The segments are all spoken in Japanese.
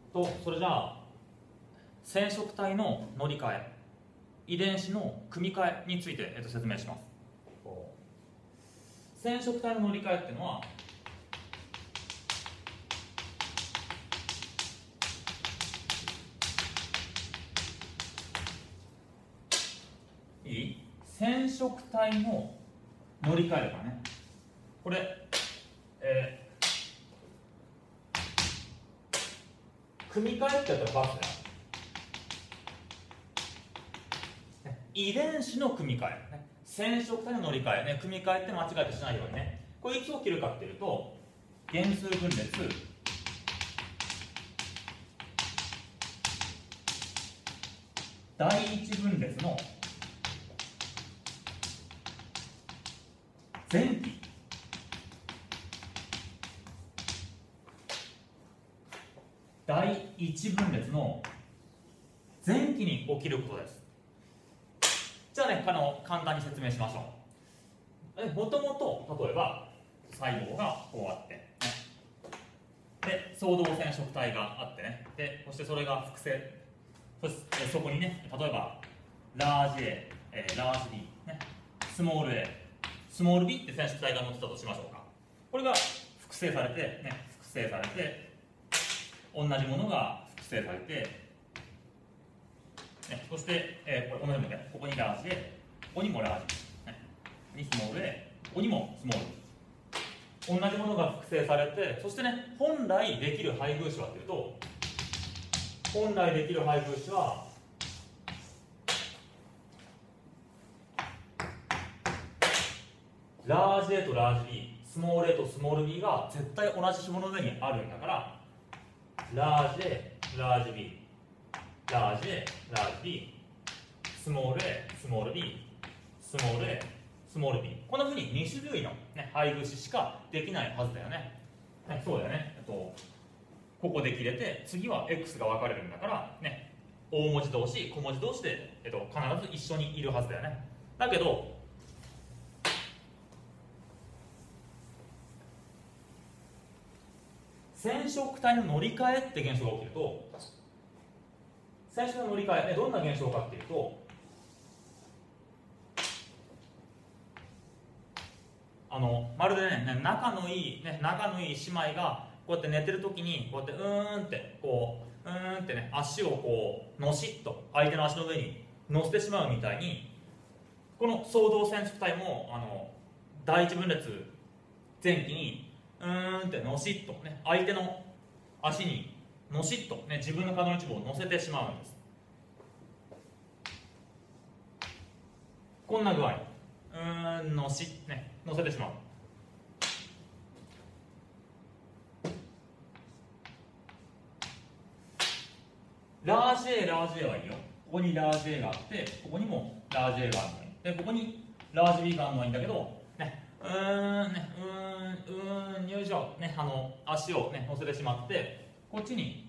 それじゃあ染色体の乗り換え、遺伝子の組み換えについて、説明します。染色体の乗り換えっていうのは、染色体の乗り換えだからね。これ、組み換えってやったらバツだよ。遺伝子の組み換え、染色体の乗り換え、組み換えって間違えてしないようにね。これいつ起きるかっていうと、原数分裂第一分裂の前期、第一分裂の前期に起きることです。じゃあね、簡単に説明しましょう。もともと例えば細胞がこうあって、で相同染色体があってね、でそしてそれが複製、そこにね、例えばラージ A、ラージ B、スモール A、スモール B って染色体が載ってたとしましょうか。これが複製されて、複製されて、同じものが複製されて、そして、これ同じものね、ここにラージ A、ここにもラージ B、ここにスモール A、ここにもスモール B、同じものが複製されて、そしてね、本来できる配偶子はというと、本来できる配偶子はラージ A とラージ B、スモール A とスモール B が絶対同じものの上にあるんだから、ラージ A、ラージ B、ラージ A、ラージ B、スモール A、スモール B、スモール A、スモール B、こんなふうに2種類の、配偶子しかできないはずだよね。そうだよね。ここで切れて、次は X が分かれるんだから、大文字同士、小文字同士で、必ず一緒にいるはずだよね。だけど、染色体の乗り換えって現象が起きると、染色体の乗り換え、どんな現象かっていうと、まるでね、仲のいい姉妹がこうやって寝てる時にこうやって足をこうのしっと相手の足の上に乗せてしまうみたいに、この相同染色体も第一分裂前期にってのしっと相手の足にのしっと自分の体の一部を乗せてしまうんです。こんな具合、乗せてしまう。ラージ A、ラージ A はいいよ。ここにラージ A があって、ここにもラージ A があるのに。で、ここにラージ B があるのはいいんだけど、よいしょ、足を乗せてしまって、こっちに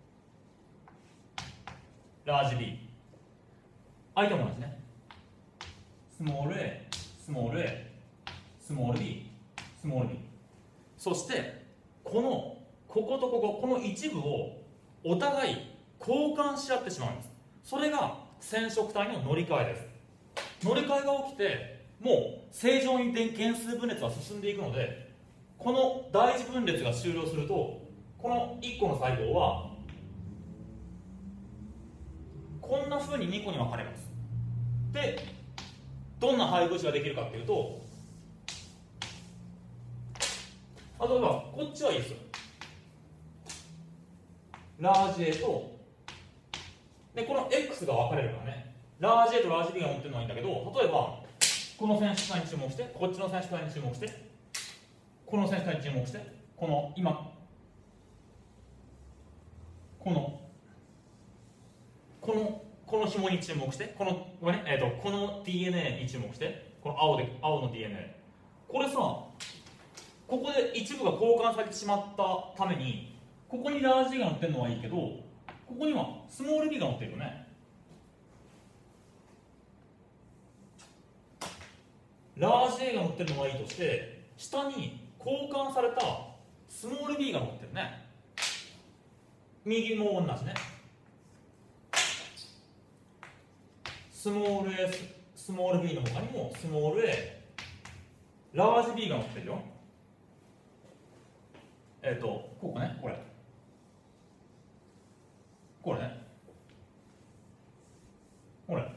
ラージ B。相手も同じね。スモール A、スモール A、スモール B、スモール B。そして、こことこの一部をお互い交換し合ってしまうんです。それが染色体の乗り換えです。乗り換えが起きて、もう正常に原数分裂が進んでいくので、この第一分裂が終了すると、この1個の細胞はこんな風に2個に分かれます。で、どんな配偶子ができるかっていうと、例えばこっちはいいですよ。ラージ A とでこの X が分かれるからね、ラージ A とラージ B が持ってるのはいいんだけど、例えばこの染色体に注目して、こっちの染色体に注目して、この染色体に注目して、この紐に注目して、この DNA に注目して、この青の DNA、 これさ、ここで一部が交換されてしまったために、ここにラージ A が載ってるのはいいけど、ここにはスモール B が載ってるよね。ラージ A が載ってるのはいいとして、下に交換されたスモール B が載ってるね。 右も同じね。スモール a スモール b の他にもスモール a ラージ b が載ってるよ。ここね、これね、これ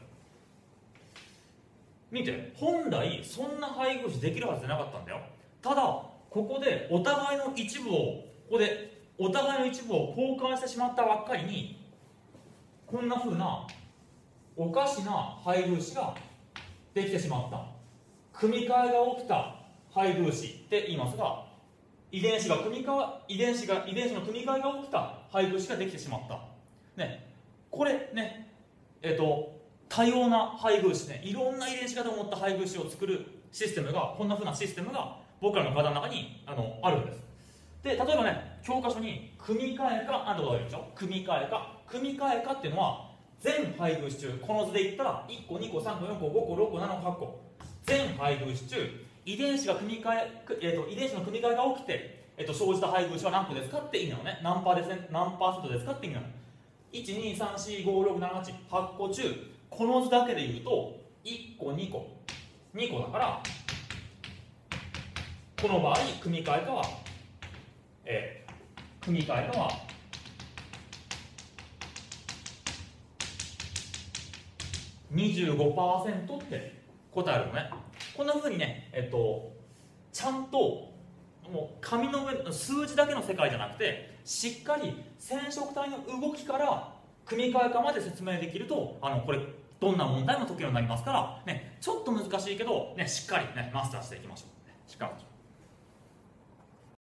見て、本来そんな配偶詞できるはずじゃなかったんだよ。ただここでお互いの一部を交換してしまったばっかりに、こんな風なおかしな配偶詞ができてしまった。組み換えが起きた配偶詞って言いますが、遺伝子の組み換えが起きた配偶詞ができてしまったね。これね、多様な配偶詞ね、いろんな遺伝子型を持った配偶詞を作るシステムが、こんな風なシステムが僕らの体の中にあるんです。で、例えばね、教科書に組み換えかとかあるでしょ。組み換えかっていうのは全配偶詞中、この図で言ったら1個2個3個4個5個6個7個8個、全配偶詞中遺伝子の組み換えが起きて、生じた配偶詞は何個ですかって意味なのね。何パーセントですかって意味なの。123456788個中、この図だけで言うと1個2個だから、この場合組み換えかは25% って答えるのね。こんな風にね、ちゃんともう紙の上の数字だけの世界じゃなくて、しっかり染色体の動きから組み換えかまで説明できると、これどんな問題も解けるようになりますから、ね、ちょっと難しいけど、ね、しっかり、ね、マスターしていきましょう。しっかり